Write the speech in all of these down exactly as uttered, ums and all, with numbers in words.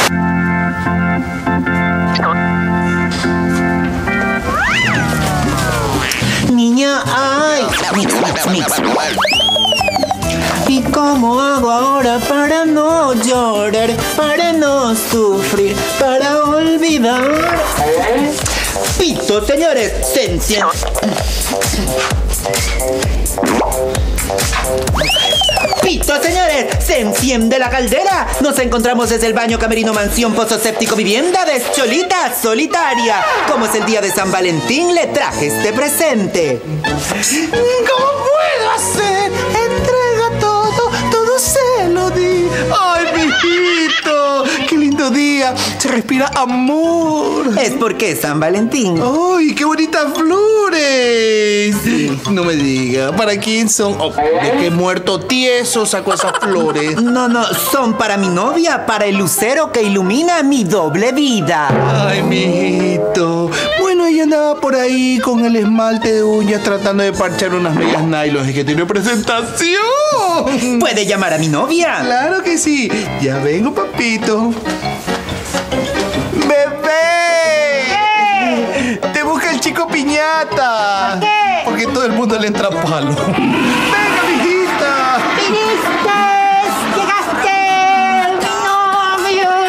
Niña, ay. Mix, mix, mix. ¿Y cómo hago ahora para no llorar, para no sufrir, para olvidar? Pito, señores, se enciende. Pito, señores, se enciende la caldera. Nos encontramos desde el baño, camerino, mansión, pozo séptico, vivienda de Cholita Solitaria. Como es el día de San Valentín, le traje este presente. ¿Cómo puedo hacer? Entrega todo, todo se lo di. ¡Ay, mijito! ¡Qué lindo día! Se respira amor. Es porque es San Valentín. ¡Ay, qué bonitas flores! Sí. No me diga, ¿para quién son? Oh, ¿de qué muerto tieso sacó esas flores? No, no, son para mi novia, para el lucero que ilumina mi doble vida. Ay, mijito. Bueno, ella andaba por ahí con el esmalte de uñas tratando de parchar unas medias nylon. Es que tiene presentación. ¿Puede llamar a mi novia? Claro que sí. Ya vengo, papito. ¡Bebé! ¿Qué? Te busca el chico piñata. ¿Por qué? Porque todo el mundo le entra palo. ¡Venga, mijita! ¡Viniste! ¡Llegaste! ¡Mi novio!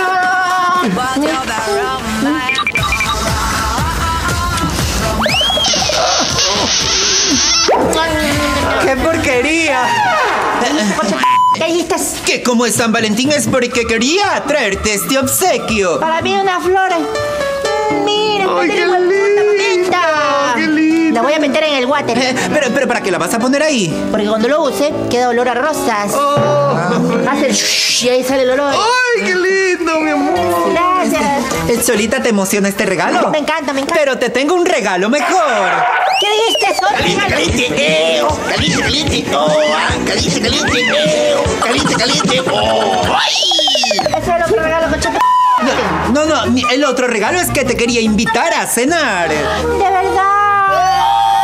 ¡Qué porquería! ¿Qué dijiste? Que como es San Valentín es porque quería traerte este obsequio. Para mí unas flores. Mira, ¡Ay, qué lindo! ¡Qué lindo! La voy a meter en el water. Eh, pero, pero, ¿para qué la vas a poner ahí? Porque cuando lo use, queda olor a rosas. Oh. Hace el shhh y ahí sale el olor. ¡Ay, qué lindo, mi amor! Gracias. ¿El Solita te emociona este regalo? Me encanta, me encanta. Pero te tengo un regalo mejor. ¿Qué dijiste? Son Caliente, caliente, eo, caliente, caliente, oh, ah, caliente, caliente, eo, caliente, caliente, oh, ay. Ese es el otro regalo, coche. No, no, ni- el otro regalo es que te quería invitar a cenar. De verdad.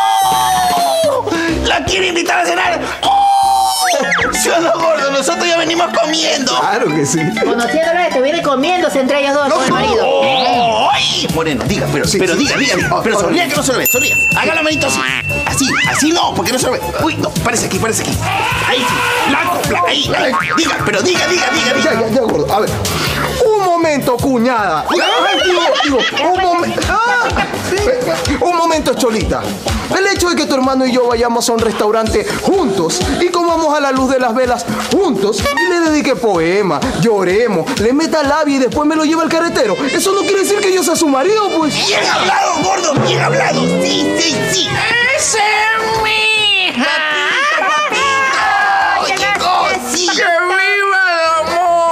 ¿La quiere invitar a cenar? ¡Oh! ¿Sí o no, gordo? Nosotros ya venimos comiendo. Claro que sí. Conociéndolo, te viene comiéndose entre ellos dos, con el marido. Oh, ¡ay! Moreno, diga, pero, Sí, pero sí, diga, sí. diga, diga. Pero Oh, sonría que no se lo ve, sonría. Haga la manito así. Así, así no, porque no se lo ve. Uy, no, parece aquí, parece aquí. Ahí sí, la copla, ahí, ahí. Diga, pero diga, diga, diga, Ya, diga. ya, ya, gordo. A ver. Un momento, cuñada. Ay, digo, digo, un momento. Un momento, Cholita. El hecho de que tu hermano y yo vayamos a un restaurante juntos y comamos a la luz de las velas juntos y le dedique poema, lloremos, le meta labia y después me lo lleva al carretero, eso no quiere decir que yo sea su marido, pues. Bien hablado, gordo, bien hablado. Sí, sí, sí. ¡Ese es mi hija! ¡Papito! ¡Llegó! ¡Sí! ¡Que viva el amor!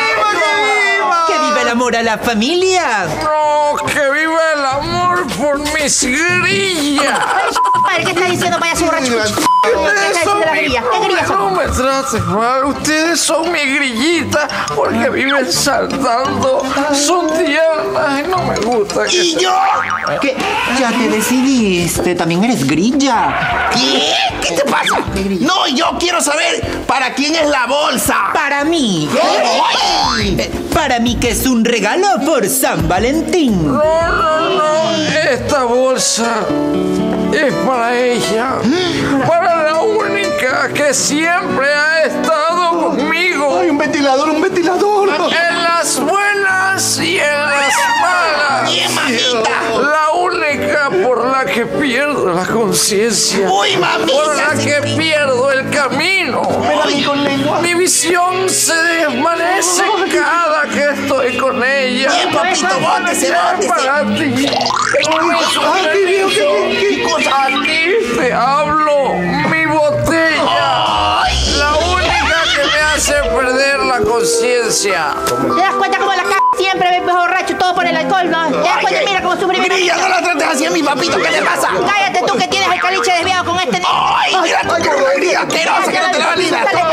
¡Que viva el amor a la familia! ¡No! ¡Que viva el amor por mis grillas! Padre, ¿qué está diciendo payaso borracho? ¿Qué está diciendo la grilla? ¿Qué grillas No son? me trates mal, ustedes son mi grillita porque viven saltando, son tiernas y no me gusta que ¿Y se- yo? ¿Qué? Ya te decidiste, también eres grilla. ¿Qué? ¿Qué te pasa? No, yo quiero saber para quién es la bolsa. Para mí. ¡Ay! Eh, Para mí que es un regalo por San Valentín. No, no, no, esta bolsa es para ella, para la única que siempre ha estado conmigo. Ay, un ventilador, un ventilador. En las buenas y en las malas. Bien, mamita. La única por la que pierdo la conciencia. Uy, mamita. Por la que pierdo el camino. Mi visión se desvanece cada que estoy con ella. Bien, papito, bótese, Es bótese. para ti. Ay, qué bien, qué bien, qué bien. A ti te hablo, mi botella. ¡Ay! La única que me hace perder la conciencia. ¿Te das cuenta cómo la c siempre ves borracho todo por el alcohol, no? ¿Te das cuenta? Mira cómo sufre mi Grilla, no la trates así a mi papito, ¿qué le pasa? Cállate tú que tienes el caliche desviado con este. ¡Ay, mira tú, qué una grilla asquerosa que no te la valida! Dale,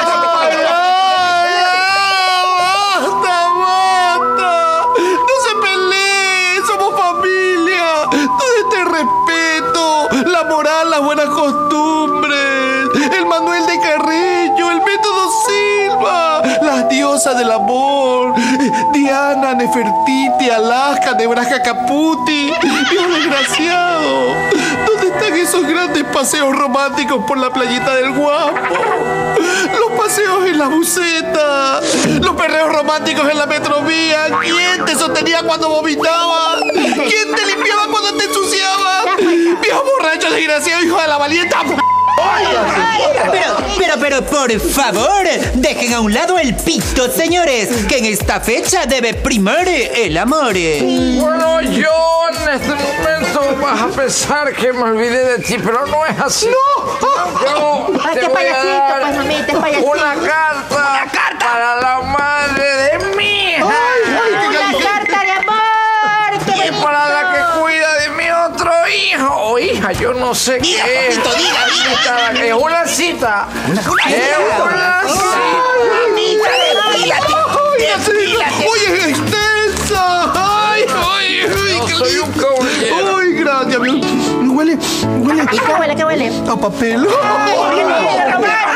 ¡Basta, basta! ¡No se peleen! ¡Somos familia! Todo este respeto, la moral, las buenas costumbres, el Manuel de Carrillo, el método Silva, las diosas del amor. Diga Luisiana, Nefertiti, Alaska, Nebraska, Caputi. Viejo desgraciado. ¿Dónde están esos grandes paseos románticos por la playita del Guapo? Los paseos en la buceta. Los perreos románticos en la metrovía. ¿Quién te sostenía cuando vomitaba? ¿Quién te limpiaba cuando te ensuciaba? Viejo borracho desgraciado, hijo de la valienta. Pero, pero, pero, por favor, dejen a un lado el pito, señores, que en esta fecha debe primar el amor. Bueno, yo en este momento vas a pensar que me olvidé de ti, pero no es así. ¡No! Yo Ay, te qué voy a payasito, dar pues, mamita, es payasito. una carta, Una carta. para la madre de mi hija. Una carta de amor. ¡Qué Y bonito! para la que cuida de mi otro hijo o hija, yo no sé Diga, qué es. papito, diga, diga. Esta- Es una cita. Una Es una cita. Mamita, despílate. Despílate. ¡Oye, extensa! ¡Ay, ay, ay! Yo qué soy lindo! un caballero. ¡Ay, gracias! mi- Huele, huele ¿Y qué huele, qué huele? a papel. ¡Qué lindo, romántico!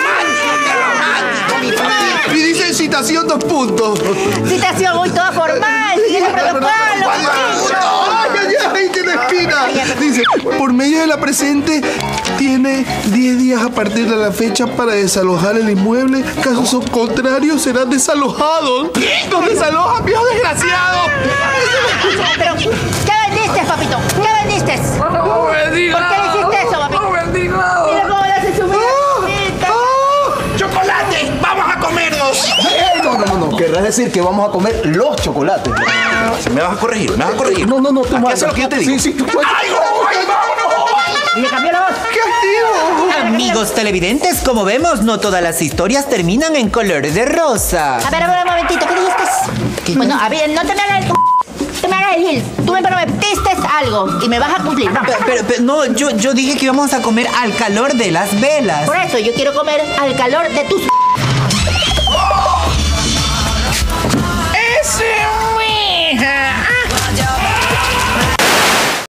Y dice citación dos puntos. Citación muy toda formal. Sigue el protocolo. ¡Ay, ay, ay! Tiene espina. Dice, por medio de la presente, tiene diez días a partir de la fecha para desalojar el inmueble. Casos contrarios serán desalojados. ¡Nos desalojan, viejo desgraciado! Pero, ¿qué vendiste, papito? ¿Qué vendiste? No vendí ¿Por qué le nada. hiciste eso, papi? No vendí Mira nada. cómo le hace su vida. ¡Chocolate! ¡Vamos a comernos! No, no, no, no. Querrás decir que vamos a comer los chocolates. ¿Me vas a corregir? ¿Me vas a corregir? No, no, no, tú Aquí manda. haces lo que yo te digo. Sí, sí, tú ¡Ay, ay, vámonos! Y le cambió la voz. ¡Qué activo! Amigos televidentes, como vemos, no todas las historias terminan en color de rosa. A ver, a ver, un momentito, ¿qué dijiste? Bueno, a ver, no te me hagas el... Te me hagas el gil. Tú me prometiste algo y me vas a cumplir. No. Pero, pero, pero, no, yo, yo dije que íbamos a comer al calor de las velas. Por eso, yo quiero comer al calor de tus...